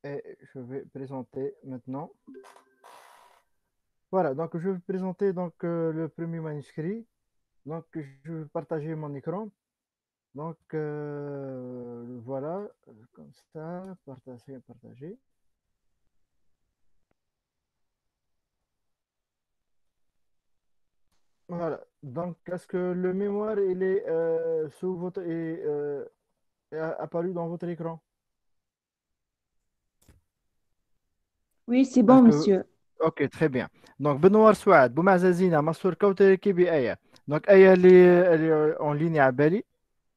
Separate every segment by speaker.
Speaker 1: Et je vais présenter maintenant. Voilà, donc je vais présenter le premier manuscrit. Donc je vais partager mon écran. Donc voilà, comme ça, partager, partager. Voilà. Donc est-ce que le mémoire il est sous votre est apparu dans votre écran?
Speaker 2: Oui, c'est bon,
Speaker 1: Est-ce que
Speaker 2: monsieur.
Speaker 1: ok, très bien. Donc Benoît Souad, Boumazazina, Massour Kauter, Kibi Aya. Donc Aya elle est en ligne à Bali.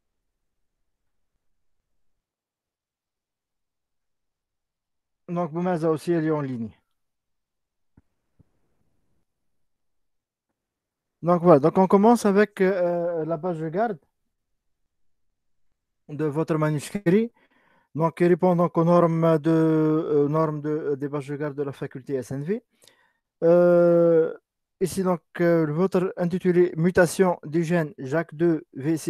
Speaker 1: Donc Boumaza aussi elle est en ligne. Donc voilà, donc on commence avec la page de garde de votre manuscrit. Donc, qui répond donc aux normes des pages de garde de la faculté SNV. Euh, Ici, donc, votre intitulé Mutation du gène JAK2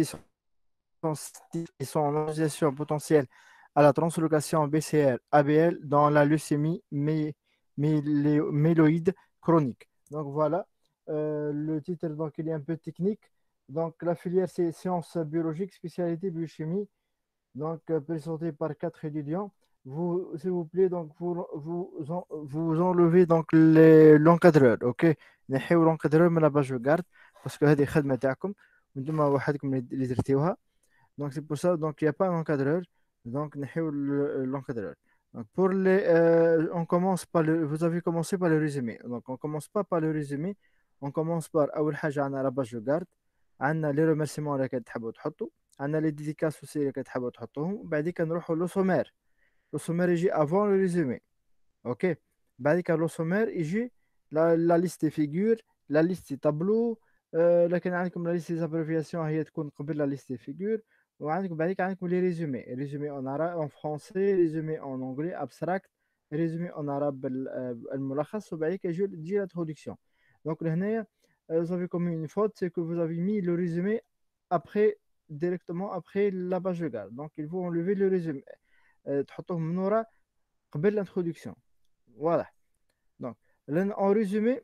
Speaker 1: V606 et son association potentielle à la translocation BCR ABL dans la leucémie méloïde chronique. Donc, voilà. Le titre, donc, il est un peu technique. Donc, la filière, c'est sciences biologiques, spécialité biochimie, donc présenté par quatre étudiants. Vous, s'il vous plaît, donc vous enlevez donc l'encadreur, ok. نحيو l'encadreur من la page de garde parce que هذه خدمة تاعكم وانتم وحدكم اللي درتيوها. Donc c'est pour ça donc il n'y a pas un encadreur. Donc نحيو l'encadreur. Donc pour on commence par vous avez commencé par le résumé. Donc on commence pas par le résumé. On commence par أول حاجة عندنا la page de garde. عندنا les remerciements اللي كتحبوا تحطوا. عندنا les dédicaces aussi اللي كتحبوا تحطوهم. وبعديك نروحوا لو سومير. لو سومير يجي avant le résumé. Ok. بعديك لو سومير يجي la liste des figures, la liste des tableaux. لكن عندكم la liste des abréviations هي تكون قبل la liste des figures. وعندكم بعديك عندكم les résumés. Résumés en arabe, en français, résumés en anglais, abstract, résumés en arabe الملخص وبعديك تجي l'introduction. Donc لهنايا vous avez commis une faute, c'est que vous avez mis le résumé après directement après la page de garde. Donc il faut enlever le résumé. تحطوه من ورا قبل l'introduction. Voilà. Donc, en résumé,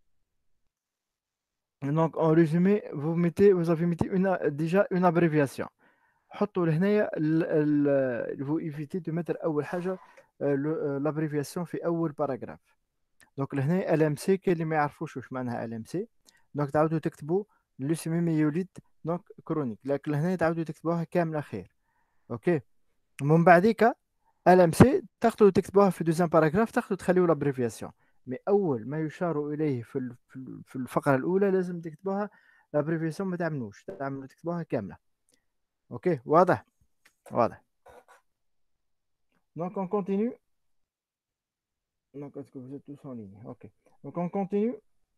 Speaker 1: vous avez mis déjà une abréviation. حطوا لهنايا vous évitez de mettre أول حاجة l'abréviation في أول باراجراف. دونك لهنا ال ام سي كاين اللي ما يعرفوش واش معناها ال ام سي. دونك تعاودوا تكتبوا لوسيمي ميوليد دونك كرونيك، لكن لهنا تعاودوا تكتبوها كامله خير. اوكي. من بعديك ال ام سي تاخذوا تكتبوها في دوزيام باراجراف، تاخذوا تخليوا لابريفياسيون. مي اول ما يشار اليه في الفقره الاولى لازم تكتبوها لابريفياسيون، ما تعملوش تكتبوها كامله. اوكي واضح. واضح. دونك اون كونتينيو. دونك اسكو vous êtes tous en ligne. Ok. Donc on continue.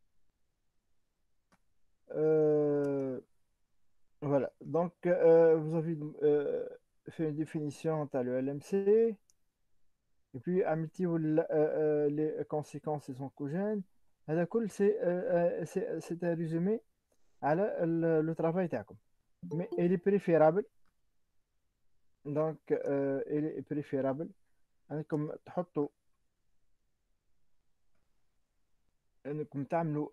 Speaker 1: Euh, voilà. Donc vous avez fait une définition, tu as le LMC. Et puis amitié les conséquences sont cogènes. هذا كل c'est un résumé على le travail تاعكم. Mais il est préférable. Donc il est préférable انكم تحطوا انكم تعملوا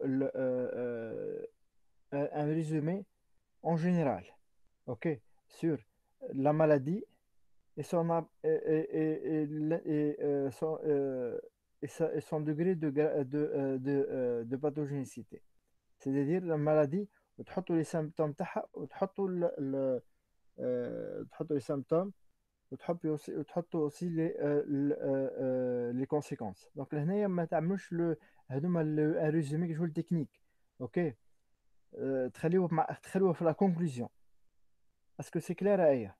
Speaker 1: un résumé en général. OK, sur la maladie et et son degré de pathogénicité. C'est-à-dire la maladie وتحطوا les symptômes تاعها وتحطوا تحطوا les symptômes وتحطوا aussi les conséquences. Donc لهنايا ما تعملوش هذوما un résumé كشغل تكنيك. اوكي. تخلوه في la conclusion. Est-ce que c'est clair Aya?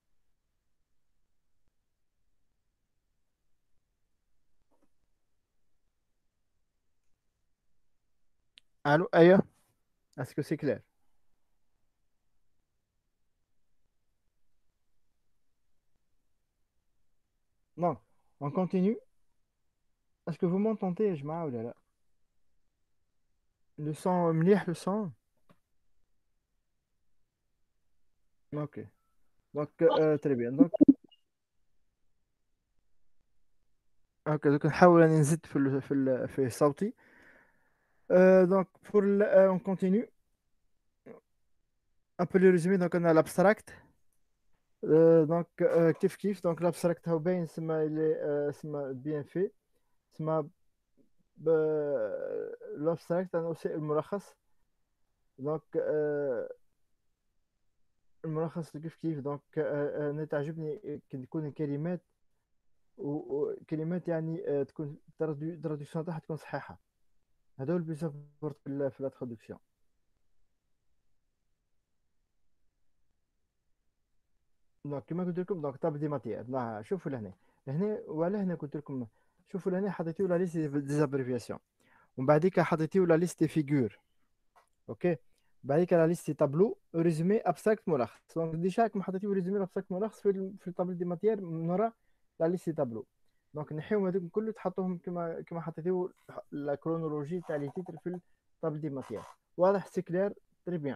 Speaker 1: Allô Aya? Est-ce que c'est clair? Non. On continue. Est-ce que vous m'entendez يا جماعة ولا لا؟ Le son مليح le son. Ok. Donc très bien. Donc اوكي دوك نحاول اني نزيد في صوتي. دونك pour on continue un peu le résumé. Donc on a l'abstract. Donc كيف كيف donc l'abstract هو باين سما سما bien fait سما l'abstract انا aussi الملخص. دونك الملخص كيف كيف دونك انا تعجبني كي تكون الكلمات وكلمات يعني تكون تراديكسيون تاعها تكون صحيحة. هذا هو البيس في لا ترادكسيون. دونك كما قلت لكم دونك طاب دي ماتيير شوفوا لهنا. ولا هنا قلت لكم شوفوا لهنا حطيتيو لا ليست ديزابريفياسيون ومن بعديك حطيتيو لا ليست فيغور. اوكي بعديك لا ليست تابلو ريزومي ابستراكت ملخص. دونك ديجا كما حطيتيو ريزومي ابستراكت ملخص في الطابل دي ماتيير من وراء لا ليست تابلو. دونك نحيو هذوك كله تحطوهم كما حطيتيو لا كرونولوجي تاع لي تيتر في الطابل دي ماتيير. واضح سي كلير تري بيان.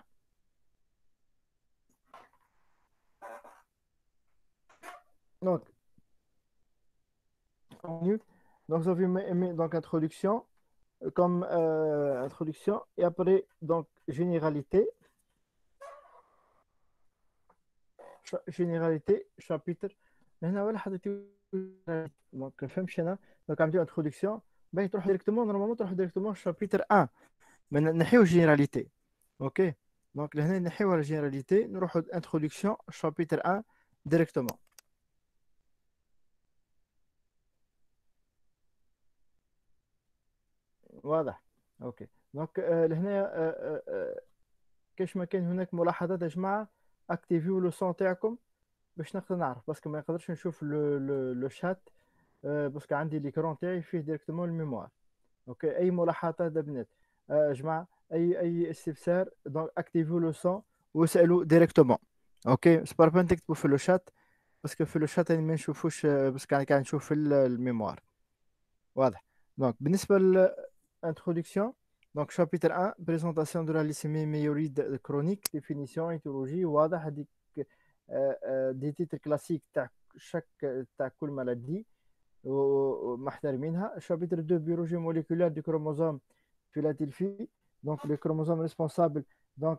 Speaker 1: دونك donc ça fait donc introduction comme introduction et après donc généralité généralité chapitre. هنا ولا حطيت دونك فهمش انا دونك عملت introduction باهي تروح ديريكتومون نورمالمون تروح ديريكتومون شابيتر 1 من نحيو جينيراليتي. اوكي دونك لهنا نحيو الجينيراليتي نروحوا introduction شابيتر 1 ديريكتومون. واضح. اوكي دونك لهنا كاش ما كان هناك ملاحظات يا جماعه اكتيفيو لو سون تاعكم باش نقدر نعرف باسكو ما نقدرش نشوف لو شات باسكو عندي ليكرون تاعي فيه ديريكتومون الميموار. اوكي اي ملاحظات يا بنات يا جماعه اي استفسار دونك اكتيفيو لو سون واسالوا ديريكتومون. اوكي سبار بان تكتبوا في لو شات باسكو في لو شات ما نشوفوش باسكو انا قاعد نشوف في الميموار. واضح. دونك بالنسبه introduction. Donc, chapitre 1, présentation de la leucémie myéloïde chronique, définition, étiologie, واضح هذيك دي تيتر كلاسيك تاع تاع كل مالادي ومحترمينها. chapitre 2, biologie moléculaire du chromosome Philadelphie. Donc, le chromosome responsable donc,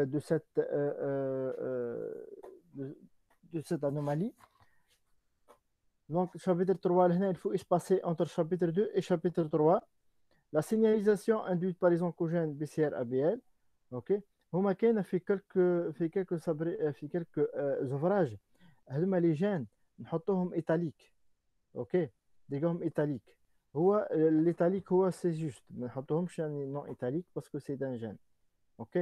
Speaker 1: de cette anomalie. Donc, chapitre 3, il faut espacer entre chapitre 2 et chapitre 3. La signalisation induite par les oncogènes BCR-ABL. OK. هما كاينه في quelques ouvrages هذوما لي جين نحطوهم ايتاليك. اوكي ديجاهم ايتاليك. هو الايتاليك هو سي جوست ما نحطوهمش يعني نون ايتاليك باسكو سي دان جين. اوكي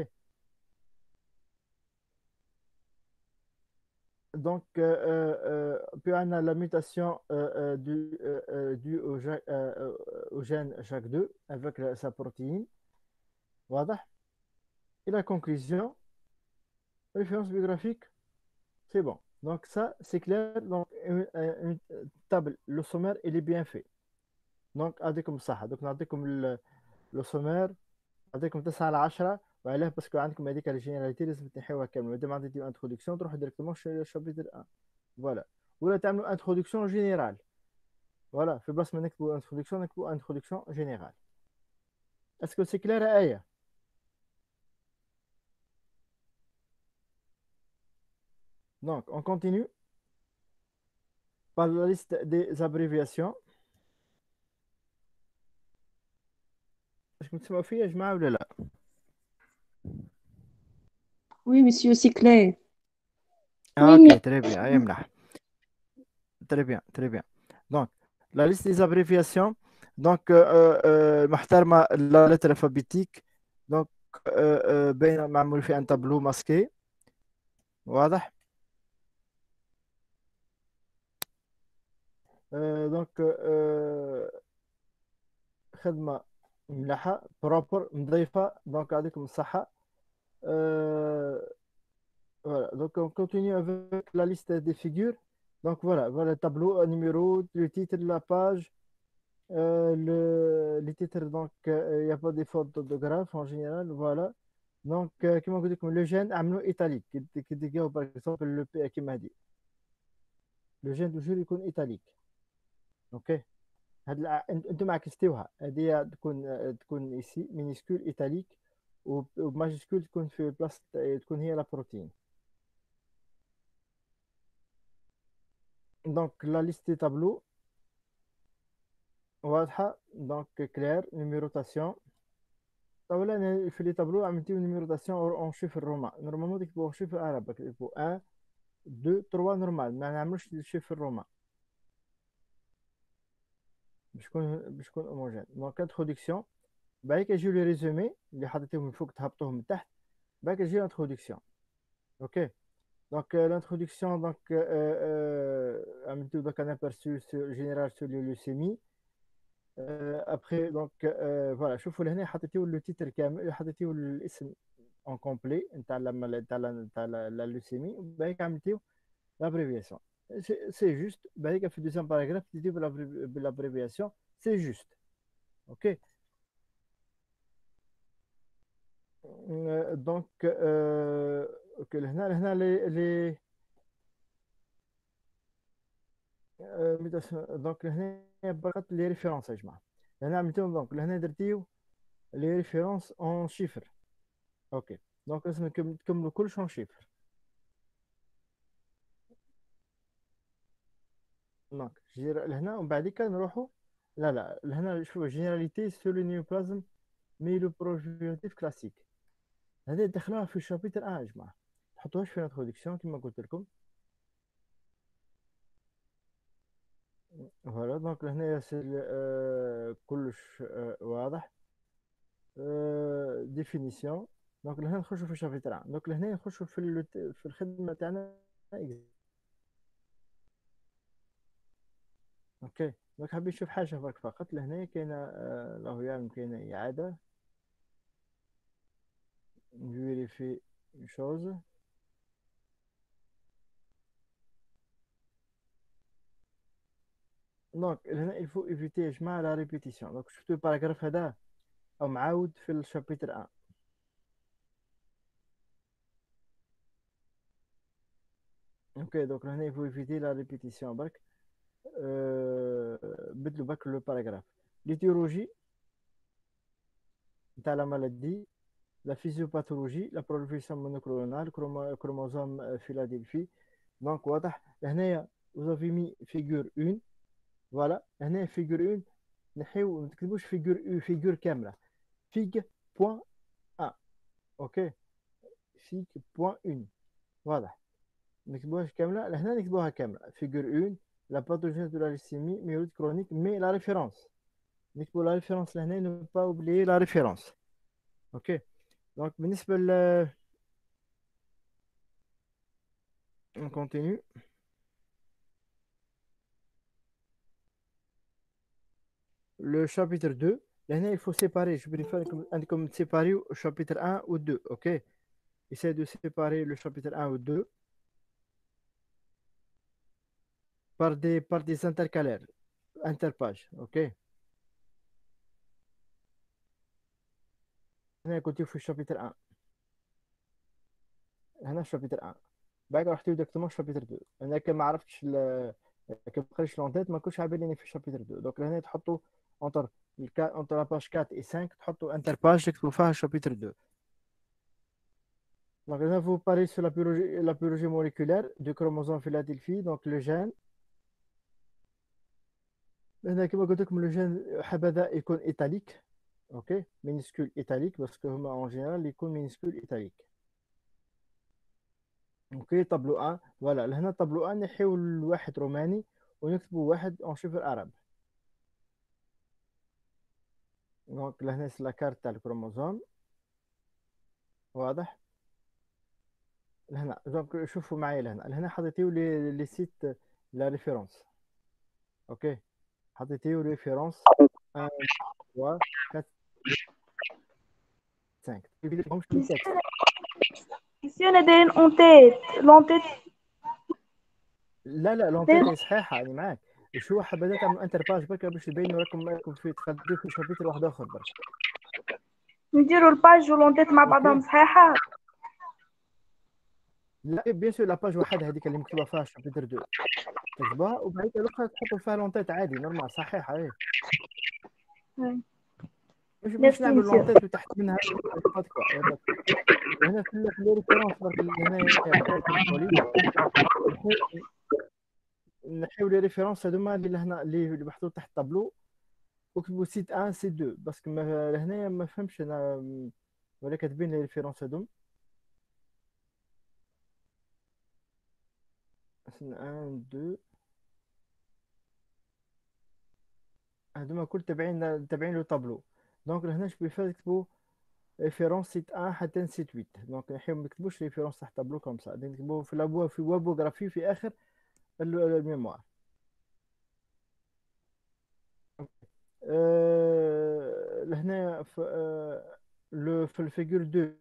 Speaker 1: donc puis on a la mutation au gène JAK2 avec sa protéine. واضح. Et la conclusion, référence biographique, c'est bon. Donc ça, c'est clair. Donc une table, le sommaire, il est bien fait. Donc عندكم صح. Donc نعطيكم le sommaire نعطيكم 9 على 10 وعلاه باسكو عندكم هذيك الجينيراليتي لازم تنحيوها كامله. مادام عندي انتروداكسيون تروحوا ديريكتومون شابيتر 1 فوالا ولا تعملوا انتروداكسيون جينيرال. فوالا في بلاصه ما نكتبوا انتروداكسيون نكتبوا انتروداكسيون جينيرال. اسكو سي كلير ايه؟ Donc, on continue par la liste des abréviations. Est-ce que tu m'as fait, je m'en là?
Speaker 2: Oui, monsieur, c'est clair.
Speaker 1: Ok,
Speaker 2: Oui,
Speaker 1: très bien. Ayemna. Très bien, très bien. Donc, la liste des abréviations. Donc, محترمة la lettre alphabétique. Donc, بين معمول في un tableau masqué. واضح. donc خدمة مليحة بروبر نظيفة. donc يعطيكم الصحة. Voilà, donc on continue avec la liste des figures. Donc voilà le tableau, un numéro, le titre de la page, les titres, donc il n'y a pas de faute d'orthographe en général, voilà. Donc, comment vous dites, le gène amino italique, qui dit par exemple le P qui m'a dit. Le gène toujours il est italique. OK? انتم عكستوها، هذه تكون ici minuscule italique وماجيسكول تكون في بلاصه، تكون هي لا بروتين. دونك لا ليست دي تابلو واضحه، دونك كلير نيميروتاسيون. اولا في لي تابلو عملتيو نيميروتاسيون اون شيفر رومان، نورمالمون تكتبوا شيفر عربي، تكتبوا 1 2 3 نورمال، ما نعملوش الشيفر رومان باش يكون هوموجين. دونك انتروداكسيون، بعد كيجيو لي ريزومي اللي حطيتيهم من فوق تهبطوهم من تحت، بعد كيجي الانتروداكسيون. اوكي دونك l'introduction donc عملتو donc un aperçu général sur les leucémies. Après donc voilà شوفوا لهنا حطيتيو لو تيتر كامل، حطيتيو الاسم اون كومبلي نتاع لا لوسيمي، وبعد عملتيو l'abréviation. C'est juste. بعد في الدوزيام باراجراف تزيدوا بالابريفياسيون. C'est juste. Ok. Donc ok لهنا les دونك لهنا فقط لي ريفيرونس يا جماعه. لهنا عملتهم دونك لهنا درتيو لي ريفيرونس اون شيفر. اوكي دونك لازم تكملوا كلش اون شيفر. دونك لهنا ومن بعد نروحوا لا لهنا شوفوا جينيراليتي سو لو نيوبلازم ميلو بروفيوتيف كلاسيك. هذه دخلوها في الشابتر يا جماعه، تحطوهاش في الانتروداكسيون كما قلت لكم. فوالا دونك لهنا كلش واضح. ديفينيسيون. دونك لهنا نخشوا في الشابتر 1. دونك لهنا نخشوا في الخدمه تاعنا. اوكي دونك حابين نشوف حاجه برك فقط. لهنا كاينه الله يعلم كاينه اعاده فيريفي شوز. دونك هنا il faut éviter يا جماعه لا ريبيتيسيون. دونك شفتوا الباراجراف هذا او معاود في الشابتر 1. اوكي دونك هنا il faut éviter la répétition برك. بدلوا برك لو باراجراف. ليتيولوجي نتاع لا مالادي، لا physiopathologie, la prolifération monoclonale, chromosome Philadelphie. Donc واضح هنايا vous avez mis figure 1. voilà هنا figure 1 نحيو ما تكتبوش figure كامله. fig point 1. اوكي fig point 1 واضح ما نكتبوهاش كامله. لهنا نكتبوها كامله figure 1 la pathologie de la leucémie myélite chronique mais la référence نكتبوا la référence لهنا ne pas oublier la référence. اوكي دونك بالنسبه on continue. Le chapitre 2, là, il faut séparer. Je préfère comme séparer au chapitre 1 ou 2. OK? Essaye de séparer le chapitre 1 ou 2 par des intercalaires, interpages. OK? هنا كنت في الشابتر 1. هنا الشابتر 1 بعد رحت ديريكتومون الشابتر 2. انا كان ما عرفتش كان ما بقاش لونتيت، ما كنتش عابر لي في الشابتر 2. دونك هنا تحطوا اونتر اونتر لا باج 4 و 5 تحطوا انتر باج تكتبوا فيها الشابتر 2. Donc là, vous parlez sur la biologie moléculaire du chromosome Philadelphie, donc le gène. هنا كما قلت لكم لو جين حبذا يكون ايتاليك. اوكي مينيسكول ايتاليك باسكو هما اون جينيرال يكون مينيسكول ايتاليك. اوكي طابلو 1 فوالا لهنا طابلو 1 نحيو الواحد روماني ونكتبوا واحد اون شيفر عرب. دونك لهنا لا كارت تاع الكروموزوم واضح. لهنا دونك شوفوا معايا لهنا حطيتيو لي سيت لا ريفيرونس. اوكي حطيتيو ريفيرونس 1 3 4 5. تلقاهمش في التكست.
Speaker 2: Monsieur, on a des en tête. L'entête.
Speaker 1: لا لونتيتي صحيحه يعني معاك. شو حبيت تعمل انتر باج برك باش تبينوا راكم في تخليو في شابتر واحد اخر برك.
Speaker 2: نديروا الباج واللونتيت مع بعضهم صحيحة.
Speaker 1: لا بيان سور لا باج وحدها هذيك اللي مكتوبه فيها شابتر 2. تكتبها وبعد الاخرى تحط فيها لونتيت عادي نورمال صحيح ايه.
Speaker 2: Ouais.
Speaker 1: مش
Speaker 2: Merci,
Speaker 1: نعمل
Speaker 2: monsieur.
Speaker 1: لونتيت وتحت منها يا با تكوا. وهنا في لي ريفيرونس برك هنا حاجه تنبهوا لي. نحيو نحيو لي ريفيرونس هذوما اللي لهنا اللي محطوط تحت الطابلو، وكتبوا سيت 1 سيت 2 باسكو لهنايا ما فهمش انا ولا كاتبين لي ريفيرونس هذوم. 1 2 هذوما كل تابعين لو طابلو. دونك لهنا جو بيفال يكتبوا ريفيرونس سيت 1 حتى سيت 8. دونك نحيو ما نكتبوش ريفيرونس تحت طابلو كوم سا، نكتبوا في الابواب في وابوغرافي في اخر الميموار. لهنا في في الفيجور 2.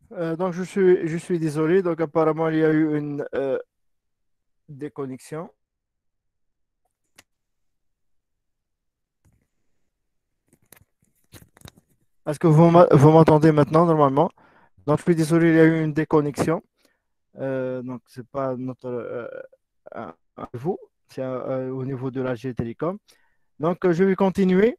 Speaker 1: Donc, je suis désolé. Donc, apparemment, il y a eu une déconnexion. Est-ce que vous m'entendez maintenant normalement? Donc, je suis désolé, il y a eu une déconnexion. Donc, c'est pas notre un niveau, c'est au niveau de la G Télécom. Donc, je vais continuer.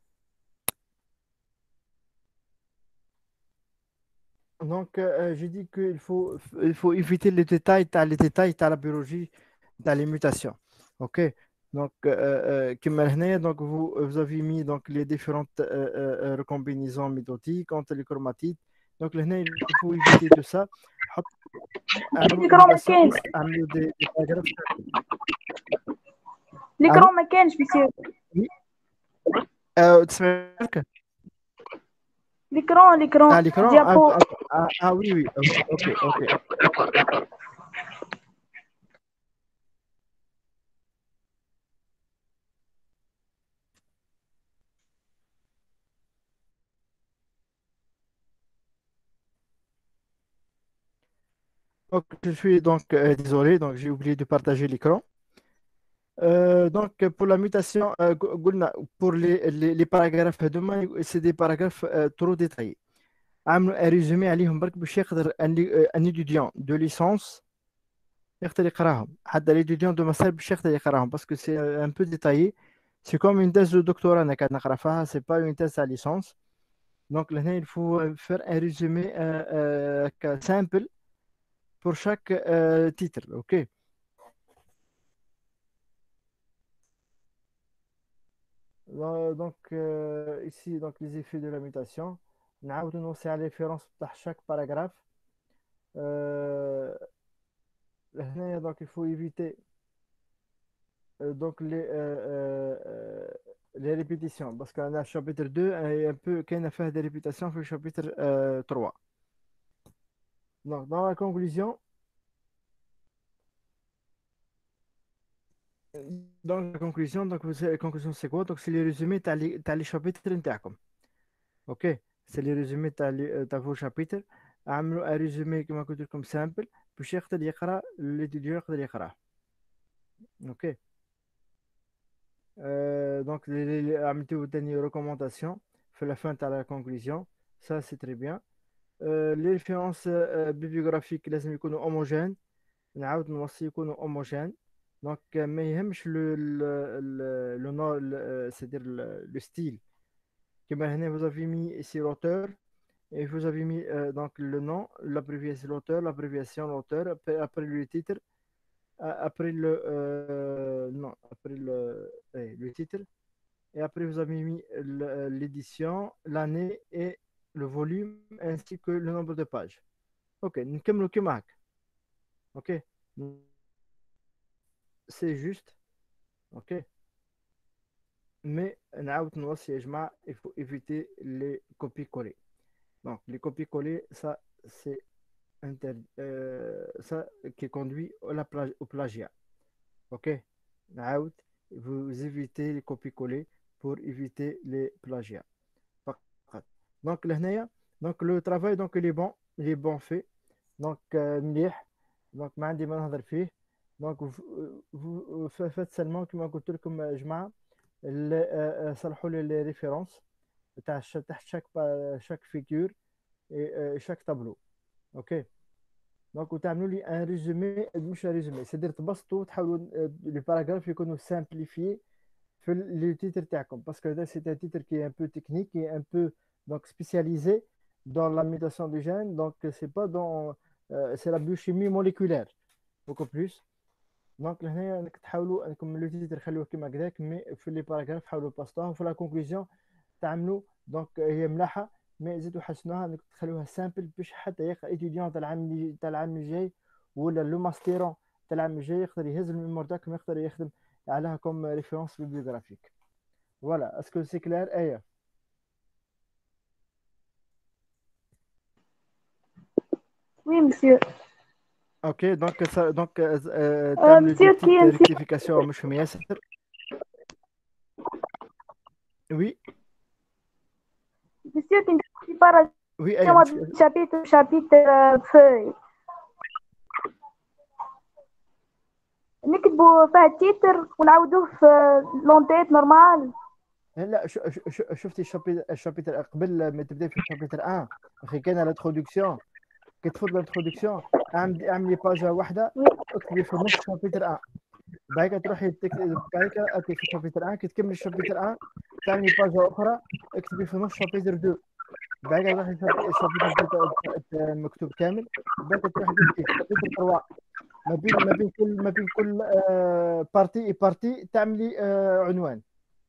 Speaker 1: Donc, j'ai dit il faut éviter les détails, dans la biologie, dans les mutations. OK? Donc, كما هنا, donc vous avez mis donc, les différentes recombinaisons méthodiques entre les chromatides. Donc, هنا, il faut éviter tout ça. اعملوا
Speaker 2: l'écran ما
Speaker 1: imitation,
Speaker 2: كانش
Speaker 1: اعملوا des paragraphes. Allô?
Speaker 2: l'écran ما كانش monsieur
Speaker 1: Oui. تسمعك؟
Speaker 2: l'écran
Speaker 1: À l'écran?
Speaker 2: diapo
Speaker 1: Oui, oui. OK, OK. Donc, je suis donc désolé, donc j'ai oublié de partager l'écran. Donc, pour la mutation, pour les paragraphes demain, c'est des paragraphes trop détaillés. عملوا un résumé عليهم برك باش يقدر un étudiant de licence يقدر يقراهم. حتى l'étudiant de master باش يقدر يقراهم parce que c'est un peu détaillé. C'est comme une thèse de doctorat أنا قاعد نقرا فيها, c'est pas une thèse à licence. Donc, là, il faut faire un résumé simple pour chaque titre. OK? Donc, ici, donc, les effets de la mutation. نعاود نوصي على référence بتاع chaque paragraphe. هنايا, donc, il faut éviter donc, les répétitions parce qu'on a chapitre 2 et un peu كاين a fait des répétitions في chapitre 3. Donc, dans la conclusion, la conclusion c'est quoi? Donc, c'est les résumés تاع les chapitres نتاعكم. OK? C'est les résumés تاع vos chapitres. عملوا un résumé كما قلت لكم simple باش يقدر يقرا l'étudiant يقدر يقراه. OK? Donc, عملتوا تاني recommandation في la fin تاع la conclusion. Ça, c'est très bien. Les références bibliographiques لازم يكونوا homogènes. نعاود نوصي يكونوا homogènes. Donc, ما يهمش le nom, c'est-à-dire le style. كما هنا vous avez mis ici l'auteur et vous avez mis donc le nom, l'abréviation l'auteur, après le titre, après le titre, et après vous avez mis l'édition, l'année et le volume ainsi que le nombre de pages. Ok, نكملوا كما هكا. Ok, c'est juste. Ok, mais نعاود نوصي يا جماعة, il faut éviter les copies-coller. Donc les copies-coller, ça c'est ça qui conduit au plagiat. OK? نعاود, vous évitez les copies-coller pour éviter les plagiats. فقط. Donc لهنايا, donc le travail donc il est bon fait. Donc مليح. Donc ما عندي ما نهضر فيه. Donc vous faites seulement كما قلت لكم يا جماعة, صلحوا لي les références تحت chaque figure et chaque tableau. OK? دونك وتعملوا لي ان ريزومي, مش ريزومي, سيدير تبسطوا وتحاولوا لي باراغراف يكونوا سامبليفيي في لي تيتر تاعكم باسكو هذا سي ان تيتر كي ان بو تكنيك, كي ان بو donc spécialisé dans la mutation du gène, donc c'est pas dans c'est la biochimie moléculaire beaucoup plus. دونك لهنا انك تحاولوا انكم لو تيتر خلوه كيما هكذاك, مي في لي باراغراف حاولوا تبسطوها في لا كونكلوزيون تعملوا دونك هي ملاحه, مي زيدوا حسنوها انك تخلوها سامبل باش حتى يقرا ايتيديون تاع العام الجاي ولا لو ماستيرون تاع العام الجاي يقدر يهز الميمور تاعكم, يقدر يخدم عليها كوم ريفيرونس بيبليوغرافيك. فوالا, اسكو سي كلير ايه؟
Speaker 2: oui monsieur
Speaker 1: اوكي, دونك دونك تعملوا دي
Speaker 2: monsieur
Speaker 1: بتيت
Speaker 2: qui
Speaker 1: ريكتيفيكاسيون مش فهم ياسر. وي
Speaker 2: monsieur qui ne parle pas
Speaker 1: وي اي
Speaker 2: مود شابيتر شابيتر فوي نكتبوا فيها التيتر ونعاودوه في لونتيت نورمال.
Speaker 1: لا شفتي الشابيتر قبل ما تبدا في الشابيتر 1 اخي كان الانتروداكسيون. كي تفوت الانتروداكسيون اعملي باجه واحده، اكتبي في نص شابيتر 1. بعد تروحي بعد اكتبي في شابيتر 1. كي تكملي الشابيتر 1 تعملي باجه اخرى، اكتبي في نص شابيتر 2. بعد تروحي الشابيتر 2 مكتوب كامل. بعد تروحي تفتحي شابيتر 3. ما بين كل بارتي بارتي تعملي عنوان.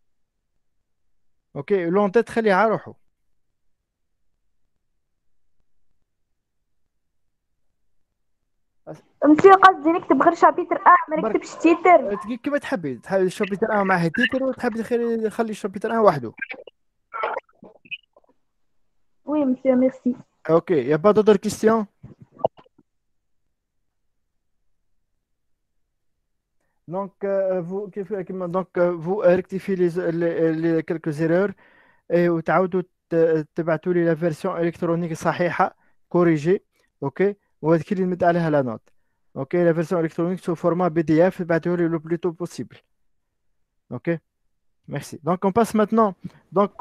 Speaker 1: اوكي لونتي تخليها على روحه.
Speaker 2: مسيو قصدي نكتب غير شابيتر ما
Speaker 1: برك
Speaker 2: نكتبش تيتر.
Speaker 1: كيما تحبي الشابتر 1 معاه تيتر، وتحبي خلي الشابتر 1 وحده.
Speaker 2: وي مسيو ميرسي.
Speaker 1: اوكي يا با دوتر كيستيون. دونك فو كيف كيما دونك فو ريكتيفي لي كلكو زيرور، وتعاودوا تبعتوا لي لا فيرسيون الكترونيك صحيحه كوريجي. اوكي وهذيك اللي نمد عليها لا نوت. اوكي لا فيرسيون الكترونيك سو فورما بي دي اف تبعتوه لي لو بلوتو بوسيبل. اوكي merci. Donc on passe maintenant. Donc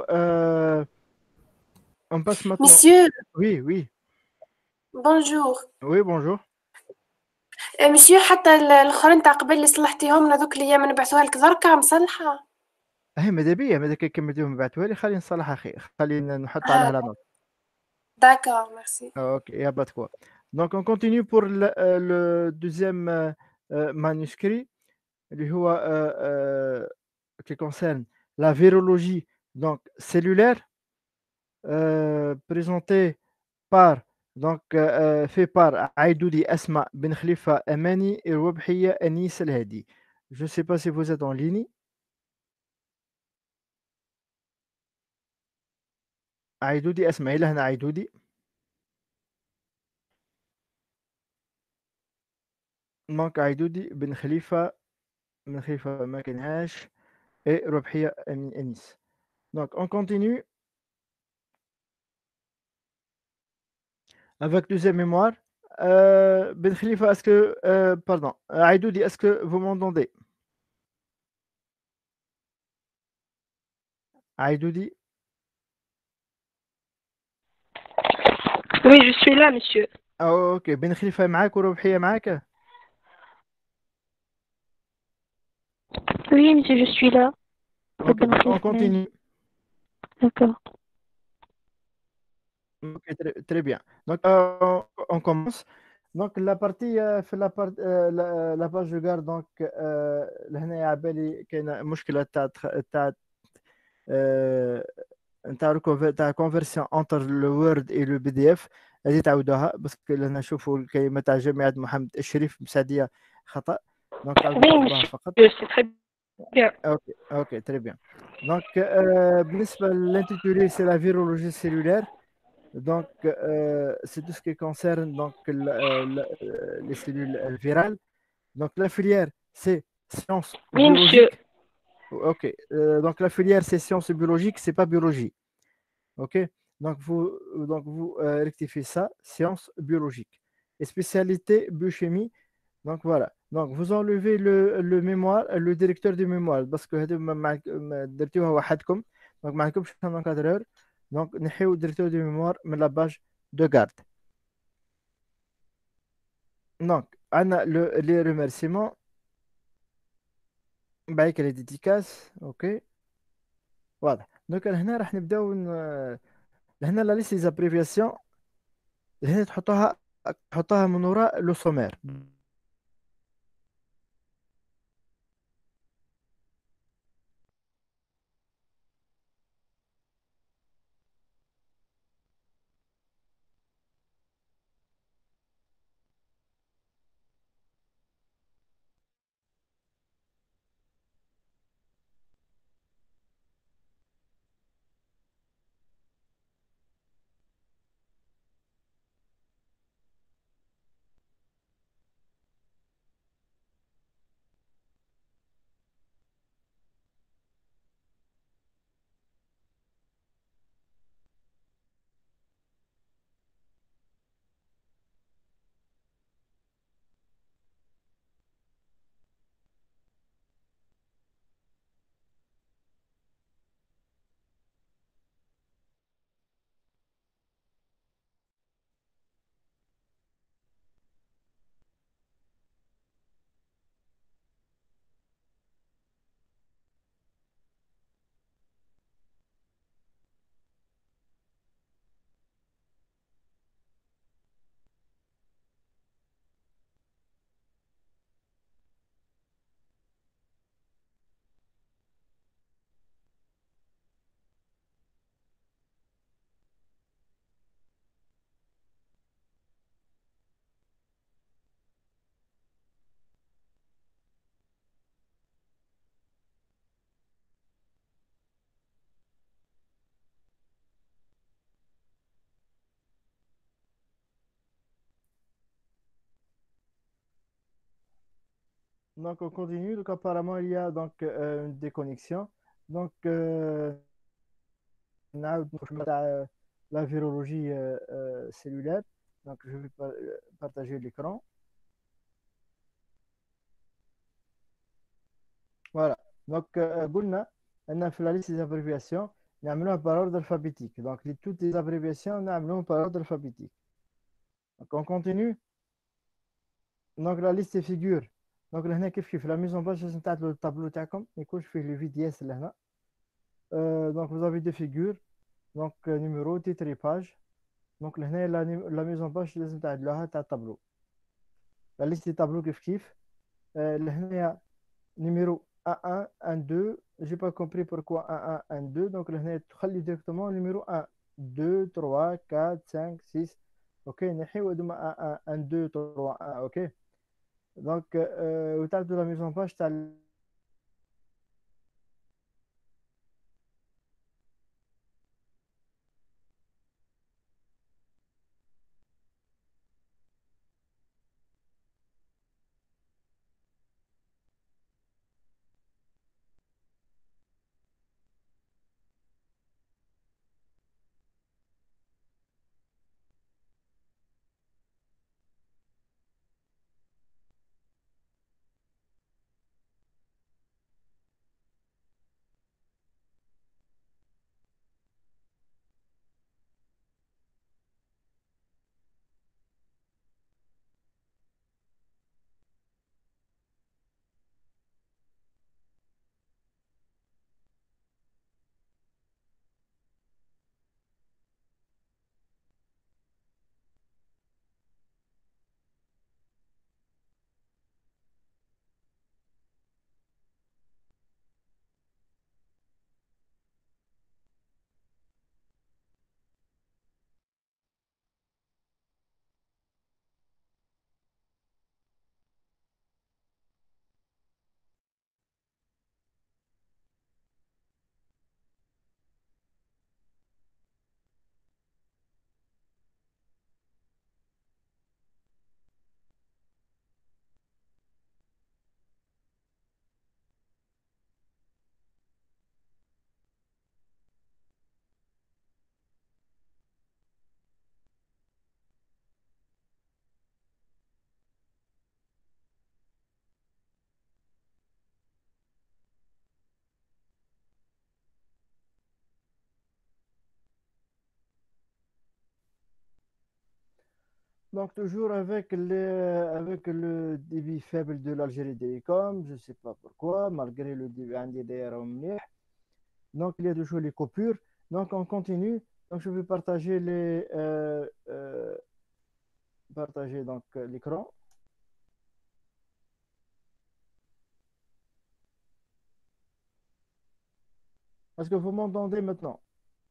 Speaker 1: on passe maintenant.
Speaker 3: Monsieur,
Speaker 1: Oui, oui,
Speaker 3: bonjour.
Speaker 1: oui, bonjour.
Speaker 3: monsieur حتى الآخرين تاع قبل اللي صلحتيهم لنا دوك الأيام نبعثوها لك دركا مصلحة.
Speaker 1: هي ماذا بيا ماذا كي كملتيهم بعثوها لي خلينا نصلح اخي، خلينا نحط عليها
Speaker 3: آه
Speaker 1: لا نوت.
Speaker 3: داكور ميرسي.
Speaker 1: Ok, il n'y a pas de quoi. Donc on continue pour le deuxième manuscrit اللي هو qui concerne la virologie donc cellulaire, présenté par donc fait par Aïdoudi Asma Ben Khalifa Amani et Wabhiya Anis El Hadi. Je ne sais pas si vous êtes en ligne. عيدودي اسمعي لهنا عيدودي. دونك عيدودي بن خليفة ما كانهاش et ربحية أنيس. Donc on continue avec deuxième mémoire. Ben Khalifa, est-ce que pardon, Aïdoudi, est-ce que vous m'entendez? Aïdoudi.
Speaker 4: Oui, je suis là, monsieur.
Speaker 1: Ah, ok. Ben Khalifa معاك وربحية معاك.
Speaker 4: Oui, monsieur, je suis là. C'est
Speaker 1: Ok,
Speaker 4: Ben
Speaker 1: donc on
Speaker 4: Khalifa.
Speaker 1: continue.
Speaker 4: D'accord.
Speaker 1: Ok, très bien. Donc on commence. Donc la partie في la page de garde donc لهنا على بالي كاينه مشكله تاع نتاع conversion entre le Word et le PDF. هذه تعاودوها باسكو لهنا نشوفوا الكلمه تاع جامعه محمد الشريف مسعديه خطا. دونك تعاودوا
Speaker 4: Oui,
Speaker 1: تكتبوها
Speaker 4: monsieur,
Speaker 1: فقط.
Speaker 4: c'est très bien.
Speaker 1: اوكي اوكي très bien. Donc بالنسبه للintitulé c'est la virologie cellulaire. Donc, c'est tout ce qui concerne donc, les cellules virales. Donc, la filière, c'est sciences
Speaker 4: Oui, monsieur.
Speaker 1: biologiques. OK. Donc, la filière, c'est sciences biologiques, c'est pas biologie. OK. Donc, vous rectifiez ça, sciences biologiques. Et spécialité biochimie. Donc, voilà. Donc, vous enlevez le mémoire, le directeur de mémoire. Parce que درتوها وحدكم. Donc, ما عندكمش un encadreur. Donc, نحيو le directeur de mémoire من la page de garde. Donc, on a les remerciements. بعد les dédicaces. OK. واضح. Donc, هنا راح نبداو هنا لا ليست les abréviations. هنا تحطها من وراء لو سومير. Donc, on continue. Donc, apparemment, il y a donc une déconnexion. Donc, نعاود نخرج تاع la virologie cellulaire. Donc, je vais partager l'écran. Voilà. Donc, قلنا أن في la liste des abréviations نعملوها par ordre alphabétique. Donc, toutes les abréviations نعملوهم par ordre alphabétique. Donc, on continue. Donc, la liste des figures. Donc, لهنا كيف la mise en page لازم تعدلوا الطابلو تاعكم ما يكونش فيه le vide ياسر لهنا. Donc, vous avez des figures. Donc, numéro, titre et page. Donc, لهنا la mise en page لازم تعدلوها تاع الطابلو. La liste des tableaux كيف لهنا numéro 1, 1, 2. J'ai pas compris pourquoi 1, 1, 1, 2. Donc, là, tu خلي directement numéro 1, 2, 3, 4, 5, 6. OK, نحيو هذوما 1, 1, 1, 2, 3, 1. OK. Donc, وتعدوا la mise en page تاع Donc, toujours avec le débit faible de l'Algérie Télécom, je ne sais pas pourquoi, malgré le débit عندي دايرهم مليح. Donc, il y a toujours les coupures. Donc, on continue. Donc, je vais partager donc l'écran. Est-ce que vous m'entendez maintenant?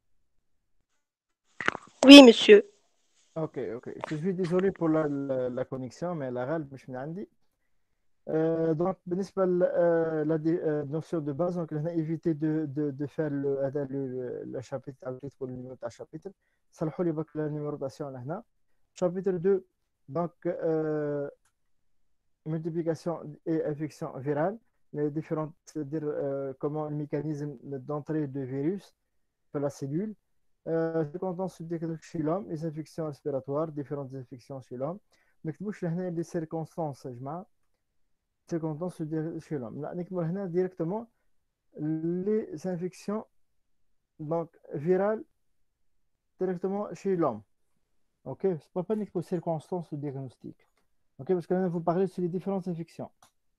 Speaker 4: Oui, monsieur.
Speaker 1: Ok, ok. Je suis désolé pour la connexion, mais la غالب مش من عندي. Donc, بالنسبة la notion de base, donc, on a évité de faire le chapitre avec le numéro de chapitre. صلحوا لي بك la numérotation هنا. Chapitre 2, donc, multiplication et infection virale, les différentes, c'est-à-dire comment le mécanisme d'entrée de virus dans la cellule. C'est quand on se déclenche chez l'homme, les infections respiratoires, différentes infections chez l'homme. Mais les circonstances, circonstances chez l'homme. Là, directement les infections donc, virales directement chez l'homme. Ok, c'est pas pour circonstances ou diagnostic. Ok, parce que là, vous parlez sur les différentes infections.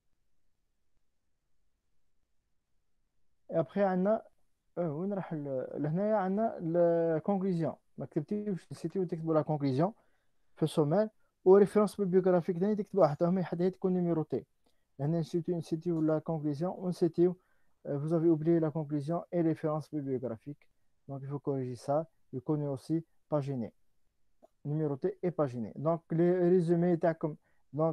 Speaker 1: Et après, on a وين راح لهنا عندنا الكونكلوزيون ما كتبتيش نسيتي تكتبوا لا كونكلوزيون في السومال وريفيرونس بيبيوغرافيك ثاني تكتبوا واحد هما حتى هي تكون نيميروتي لهنا نسيتيو لا كونكلوزيون ونسيتيو vous avez oublié la conclusion et référence bibliographique donc il faut corriger ça il connaît aussi paginé numéroté et paginé donc les résumés تاعكم donc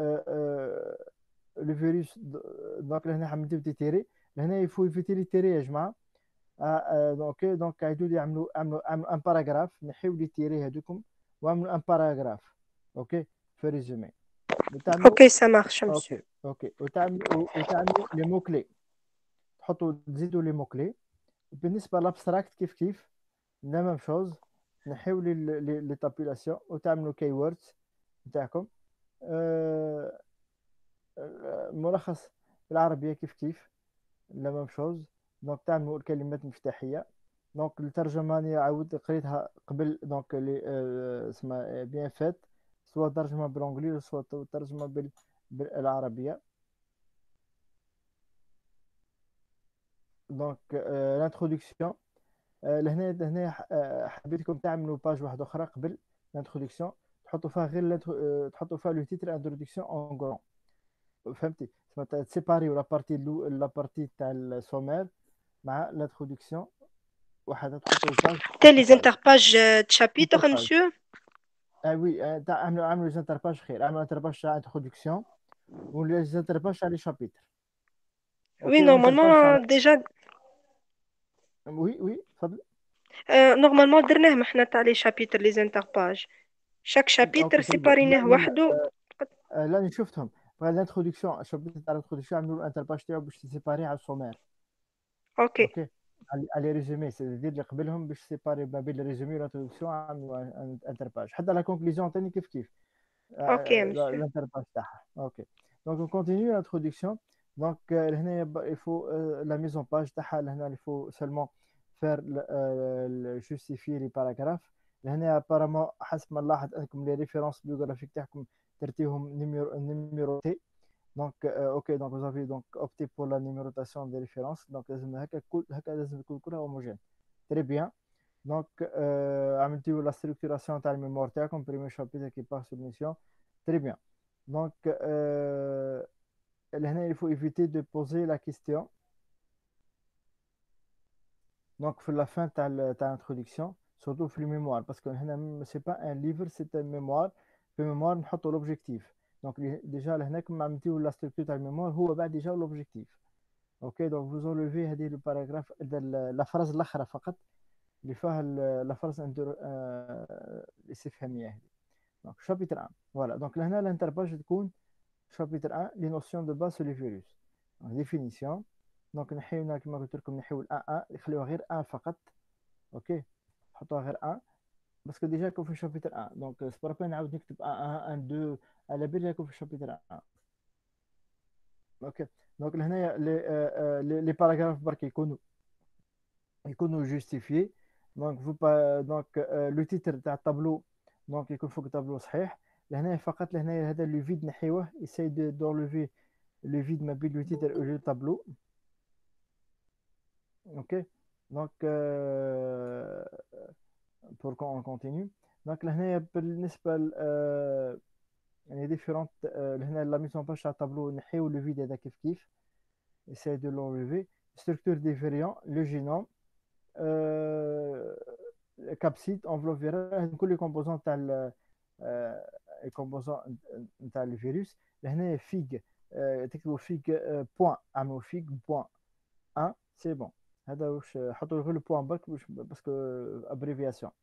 Speaker 1: le virus donc لهنا حملتي تيري لهنا il faut éviter les تيري يا جماعه donc قاعدوا لي عملوا ان باراغراف نحيو لي تيري هذوكم وعملوا ان باراغراف اوكي في ريزومي
Speaker 4: Ok, ça marche, monsieur.
Speaker 1: اوكي اوكي وتعملوا لي مو كلي، تزيدوا لي مو كلي. بالنسبه للابستراكت كيف لا ميم شوز، نحيو لي تابيلاسيون وتعملوا كي ووردز نتاعكم. آه، ملخص بالعربيه كيف لا ميم شوز. دونك تعملوا الكلمات المفتاحيه. دونك الترجمه أنا عاود قريتها قبل، دونك اللي اسمها بيان فات، سواء ترجمه بالانجلي سواء ترجمه بالعربيه. دونك الانترودكسيون لهنا حبيتكم تعملوا باج واحده اخرى قبل الانترودكسيون، تحطوا فيها غير تحطوا فيها لو تيتر انترودكسيون اون غران. فهمتي؟ تسيباري لا بارتي لا بارتي تاع السومير مع الانترودكسيون وحده، تحطوا الباج
Speaker 5: حتى لي
Speaker 1: انترباج.
Speaker 5: زانترباج تشابيتر
Speaker 1: انترباج
Speaker 5: مسيو.
Speaker 1: وي عملوا لي انترباج خير، عملوا انترباج تاع انترودكسيون ولي انترباج تاع لي شابيتر.
Speaker 5: وي
Speaker 1: اوكي وانترباج تاع
Speaker 5: نورمالمون ديجا،
Speaker 1: وي تفضل.
Speaker 5: نورمالمون درناه حنا تاع لي شابيتر لي زانترباج، شاك شابيتر
Speaker 1: اوكي طيب
Speaker 5: سيباريناه وحده.
Speaker 1: لاني شفتهم بغا الانترودكسيون، شبيت تاع الانترودكسيون عملوا الانترباج تاعو باش تسيباري على السومير.
Speaker 5: اوكي
Speaker 1: اوكي على ريزومي سي اللي قبلهم باش سيباري ما بين الريزومي والانترودكسيون عملوا انترباج، حتى لا كونكليزيون ثاني كيف
Speaker 5: اوكي مسيو.
Speaker 1: الانترباج تاعها. اوكي دونك اون كونتينيو لانترودكسيون. دونك هنا يفو لا ميزون باج تاعها، لهنا يفو سولمون فير جوستيفي لي باراغراف. لهنا ابارامون حسب ما نلاحظ انكم لي ريفيرونس بيوغرافيك تاعكم ترتيهم نيميروتي. Donc, ok, donc vous avez donc opté pour la numérotation des références. Donc, لازم يكون كلها homogène. Très bien. Donc, عملتوا la structuration تاع الميموار تاعكم. Premier chapitre qui part sur mission. Très bien. Donc, هنا il faut éviter de poser la question. Donc, في la fin تاع l'introduction, surtout في le mémoire, parce que هنا c'est pas un livre, c'est un mémoire. في الميموار نحطوا l'objectif. Donc, déjà هنا كما عملتوا la structure تاع الميموار هو بعد déjà l'objectif. Ok, donc vous enlevez هذه le paragraphe la phrase الاخرى فقط اللي فيها la phrase الاستفهاميه هذه. Donc, chapitre 1. Voilà, donc لهنا الانترباج تكون chapitre 1 les notions de base sur les virus. Donc, définition. دونك نحيونا كما قلت لكم نحيو الان نخليوها غير ان فقط. اوكي نحطوها غير ان باسكو ديجا يكون في شابيتر 1. دونك سبارابا نعاود نكتب ان 2 على بالي يكون في شابيتر 1. اوكي دونك لهنايا لي باراغراف برك يكونوا جوستيفيي. دونك فو با دونك لو تيتر تاع الطابلو دونك يكون فوق الطابلو صحيح. لهنايا فقط لهنايا هذا لو فيد نحيوه يساي دونلوفي لو فيد ما بين لو تيتر و لو طابلو. Ok, donc pour qu'on continue. Donc لهنا بالنسبة يعني ديفيرونت هنا لا ميس اون باج تاع الطابلو نحيو لو فيد هذا كيف essayer de l'enlever. Structure des variants, le génome, capsid, enveloppe virale, كل الكومبوزون تاع الكومبوزون تاع الفيروس. لهنا فيج تكتبوا فيج بوان، عملوا فيج بوان 1 سي بون. هذا واش حطوا غير البوان برك باسكو ابريفياسيون.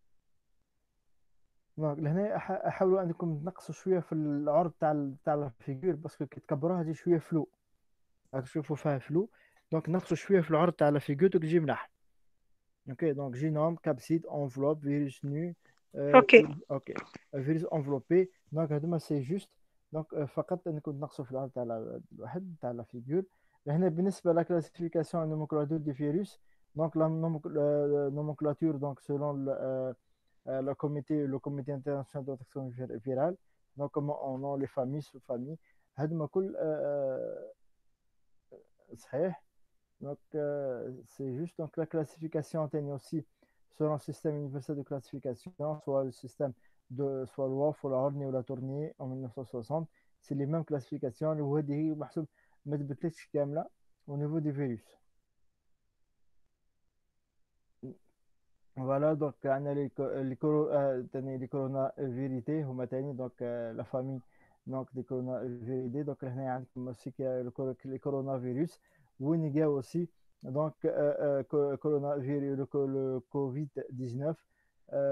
Speaker 1: دونك لهنا حاولوا انكم تنقصوا شويه في العرض تاع الفيغور باسكو كي تكبروها تجي شويه فلو، راك تشوفوا فيها فلو. دونك نقصوا شويه في العرض تاع الفيغور تجي ملاح. اوكي دونك جينوم كابسيد انفلوب فيروس نو.
Speaker 5: اوكي
Speaker 1: اوكي فيروس انفلوبي. دونك هذوما سي جوست. دونك فقط انكم تنقصوا في العرض تاع الواحد تاع الفيغور. هنا بالنسبه لا كلاسيفيكاسيون نومنكلاتور دي فيروس. دونك لا nomenclature donc selon le comité international de protection virale. Donc comment on a les familles sous-familles هذوما كل صحيح. Donc c'est juste donc la classification تاني aussi selon le système universel de classification, soit le système de soit l'OAF ou la Horney ou la Tournée en 1960. C'est les mêmes classifications اللي هو هذه محسوب ما تبدلتش كامله au niveau des virus. Voilà, donc on a les coronaviridés هما تاني donc la famille donc des coronaviridés. donc هنا عندكم aussi les coronavirus وين جاو aussi donc coronavirus le COVID-19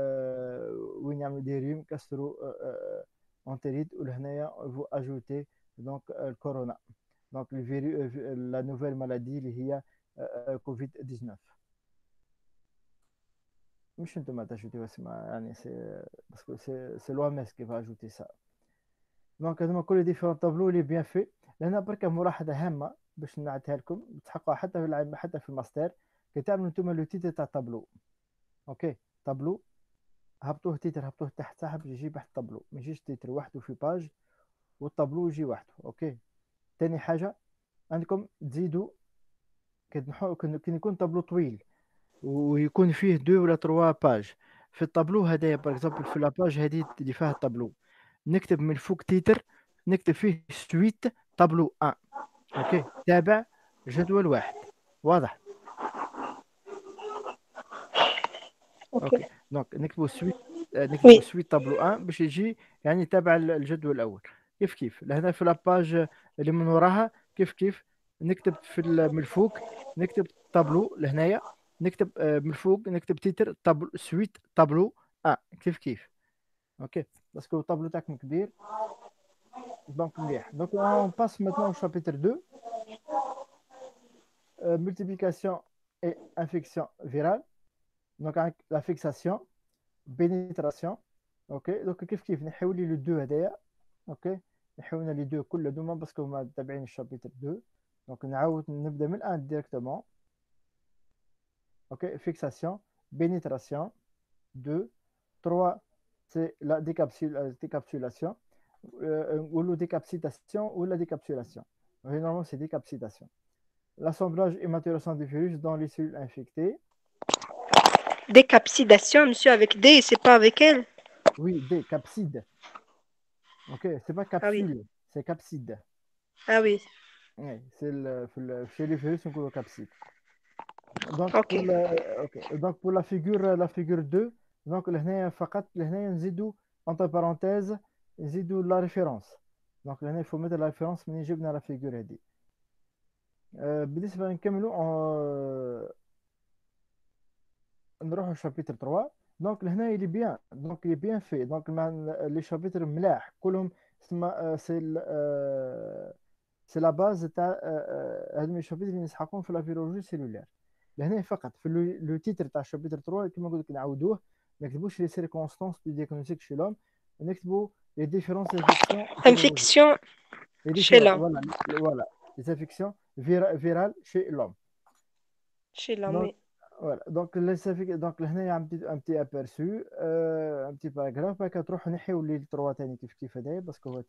Speaker 1: وين يعملوا des rhumes gastro entérites ولهنايا vous ajoutez donc الكورونا. donc la nouvelle maladie اللي هي كوفيد 19. مش انتم ما تاجوتيوها اسمها يعني سي باسكو سي l'OMS qui va ajouter ça. دونك هذوما كل ديفيرون طابلو اللي بيان في. لهنا برك ملاحظه هامه باش نعطيها لكم تحققوها حتى في العلم حتى في الماستر. كي تعملوا انتم لو تيتر تاع الطابلو، اوكي طابلو هبطوه تيتر هبطوه تحت سحب يجي تحت الطابلو، ما يجيش تيتر وحده في باج والطابلو يجي وحده. اوكي تاني حاجه عندكم تزيدوا كي يكون طابلو طويل ويكون فيه دو ولا تروا باج في الطابلو هذايا باغ اكزومبل في لاباج هذه اللي فيها الطابلو نكتب من فوق تيتر نكتب فيه سويت طابلو 1. اوكي تابع جدول واحد. واضح؟ اوكي
Speaker 5: اوكي
Speaker 1: دونك نكتبوا سويت نكتبوا
Speaker 5: وي
Speaker 1: سويت طابلو 1 باش يجي يعني تابع الجدول الاول. كيف لهنا في لاباج اللي من وراها كيف نكتب من الفوق نكتب طابلو لهنايا نكتب من الفوق نكتب تيتر طابلو سويت طابلو 1 كيف. اوكي باسكو الطابلو تاعكم كبير دونك مليح. دونك on passe maintenant au chapitre 2 multiplication et infection virale. donc avec la fixation pénétration. اوكي دونك كيف نحاول لي لو دو هذايا. اوكي نحاولنا لي دو كل دوما باسكو ما تابعين الشابيتر 2. دونك نعاود نبدا من 1 ديريكتومون. اوكي fixation pénétration 2 3 c'est la décapsulation ou la décapsulation ou la décapsulation. Généralement c'est décapsulation. L'assemblage et maturation du virus dans les cellules infectées.
Speaker 5: décapsidation monsieur avec D et c'est pas avec L.
Speaker 1: Oui, des capsides. Ok, c'est pas
Speaker 5: Ah oui
Speaker 1: capsule, c'est capside.
Speaker 5: ah oui
Speaker 1: Ouais, chez les virus, on dit capside. Donc
Speaker 5: ok
Speaker 1: donc pour la figure 2, donc لهنا فقط لهنا نزيدوا entre parenthèses نزيدوا la référence. donc لهنا il faut mettre la référence من جبنا la figure هذه. بالنسبة نكملوا نروحوا الشابيتر 3. دونك لهنا il est bien donc il est bien fait. donc les chapitres ملاح كلهم تسمى سي لا باز تاع هذوما الشابيتر اللي نسحقهم في لا فيرولوجي سيلولير. لهنا فقط في لو تيتر تاع الشابيتر 3 كما قلت لك نعاودوه ما نكتبوش لي سيركونستانس دو ديagnostic chez l'homme نكتبوا les différentes infections épidémiologiques.
Speaker 5: infection
Speaker 1: les
Speaker 5: chez
Speaker 1: différentes
Speaker 5: l'homme
Speaker 1: voilà les infections virales chez l'homme.
Speaker 5: chez l'homme
Speaker 1: donc
Speaker 5: oui.
Speaker 1: voilà donc donc لهنا un petit aperçu un petit paragraphe هكا تروح نحيو لي التروا ثاني كيف هذايا باسكو هو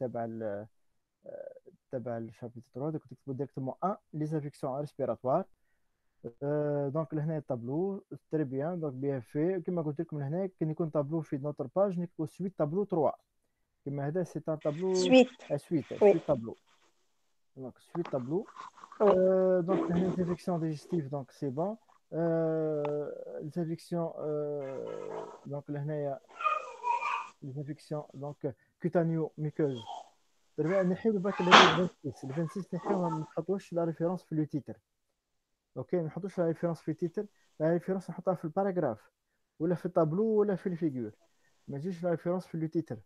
Speaker 1: تبع الشابيتر 3. donc تكتبوا ديريكتومون 1 les infections respiratoires. دونك لهنا الطابلو تري بيان دونك بيان في كما قلت لكم لهنا كان يكون طابلو في نوتر باج نكتبوا سويت طابلو 3 كما هذا سي ان طابلو
Speaker 5: suite
Speaker 1: سويت
Speaker 5: oui
Speaker 1: طابلو. دونك سويت طابلو.
Speaker 5: oui
Speaker 1: دونك لهنا les infections digestives donc c'est bon. les infections donc لهنايا les infections donc cutanéo muqueuses. نحيو برك ال 26 نحيو ما نحطوش لا ريفيرونس في لو تيتر. اوكي ما نحطوش لا ريفيرونس في التيتر. لا ريفيرونس نحطها في الباراجراف ولا في الطابلو ولا في الفيجور. ما تجيش لا ريفيرونس في لو تيتر.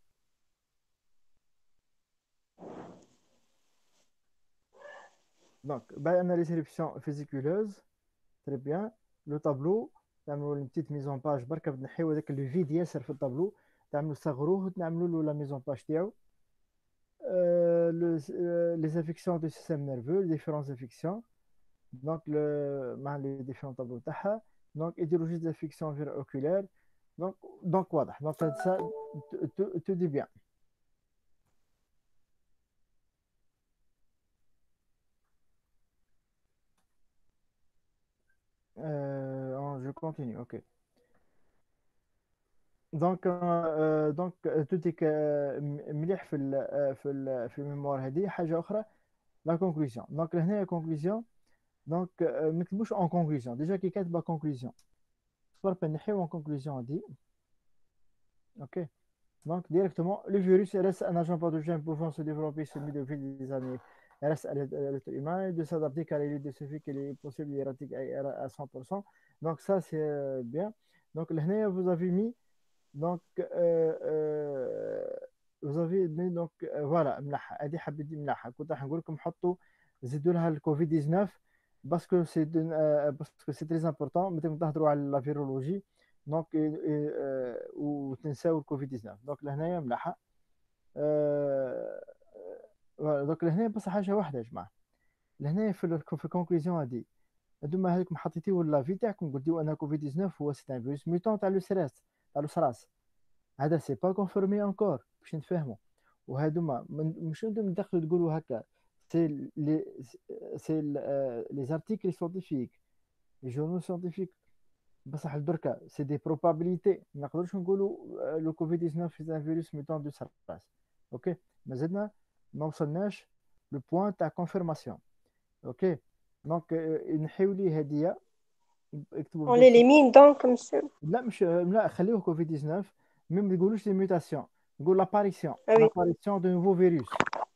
Speaker 1: دونك باي اناليز ريبسيون فيزيكولوز تري بيان. لو طابلو تعملوا une petite mise en page برك نحيو هذاك لو فيد ياسر في الطابلو تعملوا صغروه وتعملوا له لا ميزون باج تاعو. les infections du système nerveux, les différentes infections. donc les différents tableaux تاعها. donc étiologie des infections oculaires. donc واضح donc ça te dit bien. je continue. ok donc tout est مليح في الميموار هذه. حاجه اخرى la conclusion. donc هنا conclusion donc ما نكتبوش en conclusion déjà كي كاتبه conclusion صبر نحيو en conclusion هذه. ok donc directement le virus reste un agent pathogène pouvant se développer au fil des années. Il reste à l'être humain de s'adapter car il est de ce fait qu'il est possible d'éradiquer à 100%. donc ça c'est bien. donc là vous avez mis donc وزافي دونك فوالا ملاحه هذه حبيت ملاحه كنت راح نقول لكم حطوا زيدوا لها الكوفيد 19 باسكو سي باسكو سي تري امبورطون ملي تهضروا على لا فيرولوجي دونك وتنساو الكوفيد 19 دونك لهنايا ملاحه دونك لهنا بصح حاجه واحده يا جماعه لهنا في الكونكلوزيون هذه هذوما هذوك حطيتيو لافي تاعكم قلتيو ان كوفيد 19 هو سي ان فيروس ميوتون تاع لو سراس تاع لو سراس هذا سي با كونفيرمي انكور باش نتفاهموا وهذوما مش انتم تدخلوا تقولوا هكا سي لي سي لي زارتيكل سيانتيفيك لي جورنال سيانتيفيك بصح دركا سي دي بروبابيليتي ما نقدروش نقولوا لو كوفيد 19 سي ان فيروس ميوتون دو سراس اوكي مازلنا ما وصلناش لو بوين تاع كونفيرماسيون اوكي دونك نحيو لي هديه اكتبوا
Speaker 5: On l'élimine donc, monsieur.
Speaker 1: لا مش لا خليوه كوفيد 19 ميم ما تقولوش لي ميوتاسيون نقول لاباريسيون
Speaker 5: Ah oui,
Speaker 1: لاباريسيون دو نوفو فيروس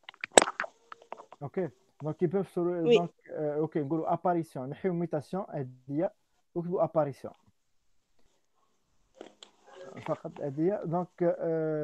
Speaker 1: اوكي دونك كي بيف
Speaker 5: oui.
Speaker 1: دونك اوكي نقولوا اباريسيون نحيو ميوتاسيون هديه وكتبوا اباريسيون فقط هديه دونك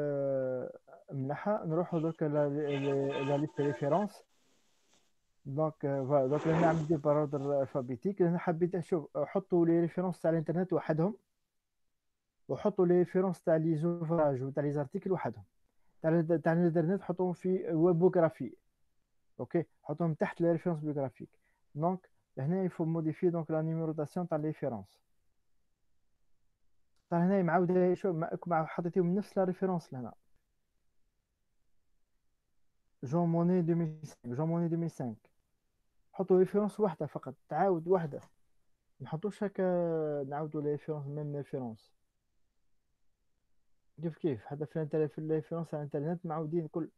Speaker 1: مليحه نروحوا درك لا ليست ريفيرونس دونك فوالا دونك هنا عم ندير باروردر الفابيتيك هنا حبيت نشوف حطوا لي ريفيرونس تاع الانترنت وحدهم وحطوا لي ريفيرونس تاع لي زوفراج وتاع لي زارتيكل وحدهم تاع الانترنت حطوهم في ويبوغرافي اوكي حطوهم تحت لي ريفيرونس بيوغرافيك دونك هنا يفو موديفي دونك لا نيميروتاسيون تاع لي ريفيرونس تاع هنا معاود شوف مع حطيتيهم نفس لا ريفيرونس لهنا جون موني 2005 جون موني 2005 حطوا ريفيرونس واحده فقط تعاود واحده ما نحطوش هكا نعاودوا لي ريفيرونس ميم ريفيرونس كيف حتى في الريفيرونس على الانترنت معاودين كل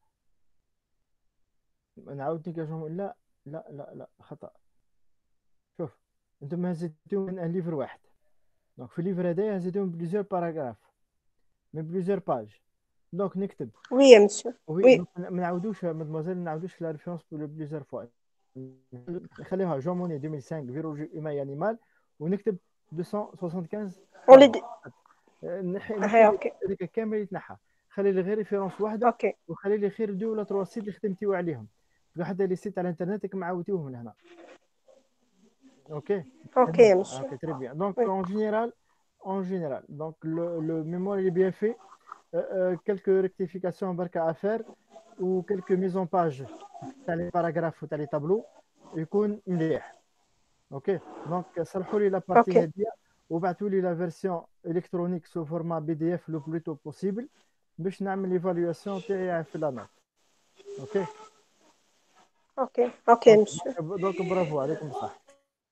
Speaker 1: نعاود نيكاجون لا خطأ شوف انتم هزيتوهم من ان ليفر واحد دونك في الليفر هذايا هزيتوهم بليزيور باراغراف من بليزيور باج دونك نكتب
Speaker 5: Oui, monsieur.
Speaker 1: وي
Speaker 5: Oui.
Speaker 1: ما نعاودوش مادموزيل ما نعاودوش لا ريفيرونس بليزيور فوا نخليوها جون موني 2005 فيروجي ايماي انيمال ونكتب 275
Speaker 5: On les dit.
Speaker 1: نحي
Speaker 5: Ah, ok.
Speaker 1: هذيك كامل يتنحى خلي لي غير ريفيرونس واحده
Speaker 5: Ok.
Speaker 1: وخلي لي خير 2 ولا 3 سيت اللي خدمتيو عليهم حتى لي سيت على الانترنت راكم معاودتيوهم من هنا اوكي
Speaker 5: Ok, monsieur.
Speaker 1: اوكي تري بيان دونك
Speaker 5: Oui.
Speaker 1: en général donc le mémoire il est bien fait quelques rectifications بركا à faire ou quelques mises en page تاع لي باراغراف وتاع لي تابلو يكون مليح اوكي دونك صلحوا لي لا بارتي
Speaker 5: Ok.
Speaker 1: هذه وبعثوا لي لا فيرسيون الكترونيك سو فورما بي دي اف لو بلوتو بوسيبل باش نعمل ايفالواسيون تاعي في لا نوت اوكي
Speaker 5: Ok. Ok, monsieur.
Speaker 1: دونك برافو عليكم بصح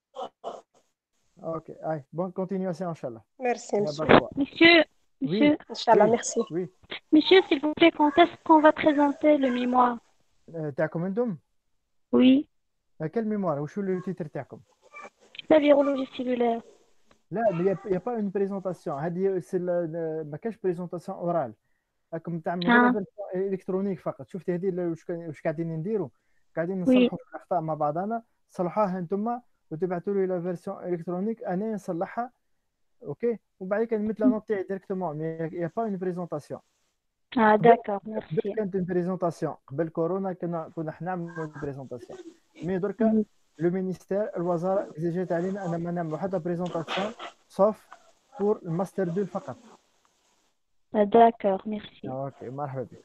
Speaker 1: اوكي اي بون كونتينيوسيون ان شاء الله
Speaker 5: Merci,
Speaker 1: يا
Speaker 5: monsieur.
Speaker 1: بارك
Speaker 4: Monsieur,
Speaker 1: وي
Speaker 4: monsieur,
Speaker 5: Inch'Allah,
Speaker 1: وي
Speaker 5: merci.
Speaker 1: وي
Speaker 4: monsieur, s'il vous plaît, quand est-ce qu'on va présenter le mémoire?
Speaker 1: تاعكم انتم
Speaker 4: Oui,
Speaker 1: كل ميموار وشو لو تيتر تاعكم
Speaker 4: la virologie cellulaire.
Speaker 1: لا يا با اون بريزونطاسيون هذه ما كاش بريزونطاسيون اورال راكم تعملوا غير
Speaker 4: Ah,
Speaker 1: فيرسيون الكترونيك فقط شفتي هذه واش قاعدين نديروا قاعدين
Speaker 4: oui,
Speaker 1: نصلحوا في الاخطاء مع بعضنا صلحوها انتم وتبعثوا لي لا فيرسيون الكترونيك انا نصلحها اوكي وبعد كده نمثل لا نوت تاعي ديريكتومون يا با اون بريزونطاسيون
Speaker 4: ah,
Speaker 1: قبل
Speaker 4: d'accord, merci.
Speaker 1: كانت اون بريزونطاسيون قبل كورونا كنا حنا نعملوا بريزونطاسيون مي دركا
Speaker 4: Mhm.
Speaker 1: لو مينيستير الوزاره اكزيجيت علينا ان ما نعملوا حتى بريزونطاسيون صوف بور الماستر 2 فقط
Speaker 4: Ah, d'accord, merci.
Speaker 1: اوكي مرحبا بك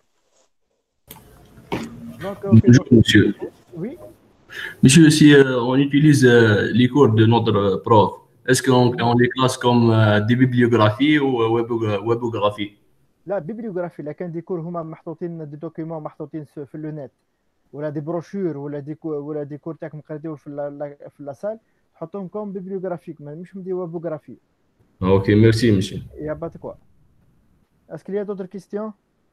Speaker 1: دونك
Speaker 6: Bonjour,
Speaker 1: اوكي
Speaker 6: monsieur.
Speaker 1: وي
Speaker 6: Monsieur, si on utilise les cours de notre prof, est-ce qu'on les classe comme des bibliographies ou webographie?
Speaker 1: لا بيبليوغرافي لا كان ديكور هما محطوطين دي دوكيومون محطوطين في اللونات ولا دي بروشور ولا ديكور تاعكم قريتوه في لاسال تحطوهم كوم بيبليوغرافيك مش مدي ويبوغرافي
Speaker 6: Ok, merci, monsieur.
Speaker 1: يا بات كوا اسكو لي دوتر كيستيون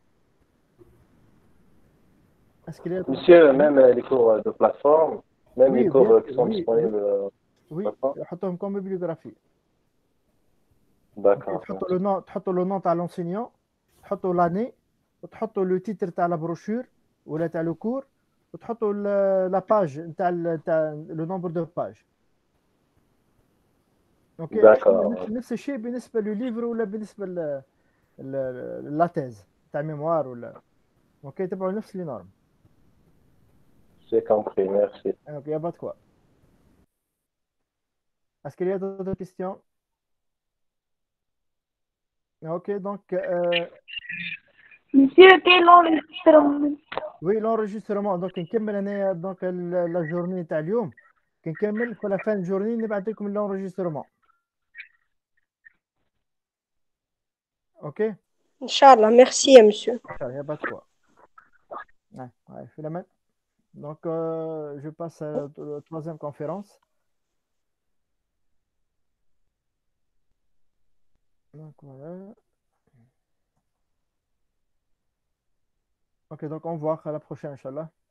Speaker 1: اسكو لي
Speaker 7: Monsieur, même les cours de plateforme, même les
Speaker 1: Oui,
Speaker 7: cours
Speaker 1: bien
Speaker 7: qui
Speaker 1: sûr,
Speaker 7: sont
Speaker 1: oui,
Speaker 7: disponibles.
Speaker 1: وي
Speaker 7: D'accord.
Speaker 1: حطوهم كوم بيبليوغرافي
Speaker 7: D'accord.
Speaker 1: تحطوا لو نون تاع لونسينيون تحطوا لاني وتحطوا لو تيتر تاع لا بروشور ولا تاع لو كور وتحطوا لا باج تاع لو نومبر دو باج اوكي
Speaker 7: D'accord.
Speaker 1: نفس الشيء بالنسبه للليفر ولا بالنسبه لا تيز تاع ميموار ولا Ok, تبعوا نفس les normes.
Speaker 7: C'est compris, merci.
Speaker 1: Ok, il n'y a pas de quoi. Est-ce qu'il y a d'autres questions? Ok, donc,
Speaker 2: Monsieur, quel enregistrement?
Speaker 1: oui, l'enregistrement. Donc, نكمل أنا donc la journée تاع اليوم. كنكمل في la fin de journée نبعث لكم l'enregistrement. Ok?
Speaker 5: Inch'Allah, merci, monsieur.
Speaker 1: Il n'y a pas de quoi. Ouais, ouais, Philomène. Donc, je passe à la troisième conférence. Donc, voilà. Ok, donc on voit à la prochaine, Inch'Allah.